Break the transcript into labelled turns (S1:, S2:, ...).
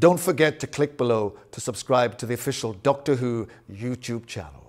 S1: Don't forget to click below to subscribe to the official Doctor Who YouTube channel.